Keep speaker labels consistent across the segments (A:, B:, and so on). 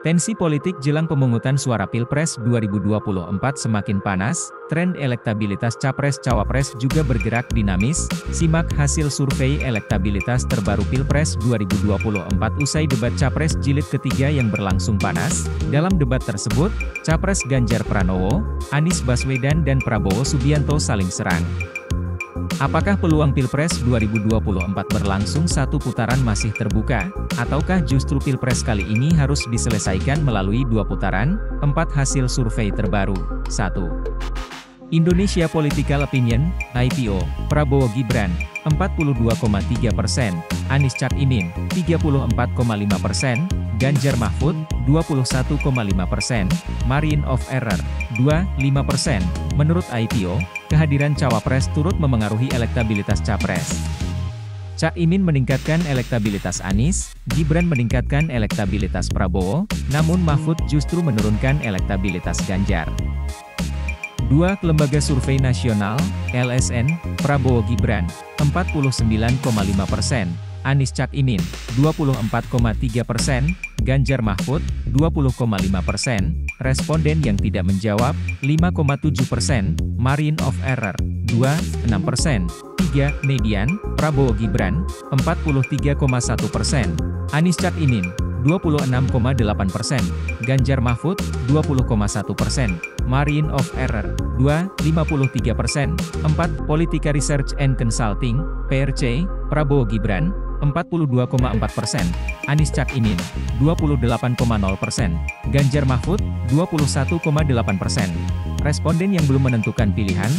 A: Tensi politik jelang pemungutan suara Pilpres 2024 semakin panas, tren elektabilitas Capres-Cawapres juga bergerak dinamis. Simak hasil survei elektabilitas terbaru Pilpres 2024 usai debat Capres jilid ketiga yang berlangsung panas. Dalam debat tersebut, Capres Ganjar Pranowo, Anies Baswedan dan Prabowo Subianto saling serang. Apakah peluang Pilpres 2024 berlangsung satu putaran masih terbuka, ataukah justru Pilpres kali ini harus diselesaikan melalui dua putaran? 4 hasil survei terbaru. 1. Indonesia Political Opinion, IPO, Prabowo Gibran, 42,3%, Anies Caimin, 34,5%, Ganjar Mahfud, 21,5%, Margin of Error, 2,5%. Menurut IPO, kehadiran Cawapres turut memengaruhi elektabilitas Capres. Caimin meningkatkan elektabilitas Anies, Gibran meningkatkan elektabilitas Prabowo, namun Mahfud justru menurunkan elektabilitas Ganjar. 2. Lembaga Survei Nasional, LSN, Prabowo Gibran, 49,5%, Anies Caimin, 24,3%, Ganjar Mahfud, 20,5%, responden yang tidak menjawab, 5,7%, Margin of Error, 2,6%, 3. Median, Prabowo Gibran, 43,1%, Anies Caimin, 26,8%, Ganjar Mahfud, 20,1%, Margin of Error, 2,53%, 4. Politika Research and Consulting, PRC, Prabowo Gibran, 42,4%, Anies Caimin, 28,0%, Ganjar Mahfud, 21,8%. Responden yang belum menentukan pilihan,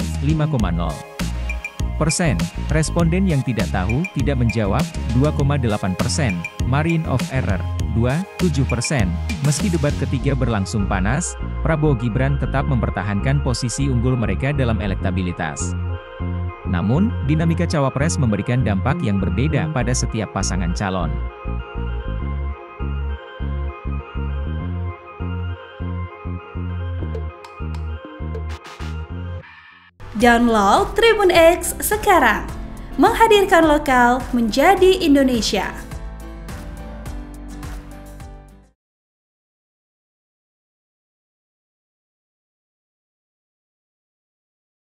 A: 5,0%. Responden yang tidak tahu, tidak menjawab, 2,8%. Margin of Error, 2,7%. Meski debat ketiga berlangsung panas, Prabowo Gibran tetap mempertahankan posisi unggul mereka dalam elektabilitas. Namun, dinamika Cawapres memberikan dampak yang berbeda pada setiap pasangan calon.
B: Download Tribun X sekarang, menghadirkan lokal menjadi Indonesia.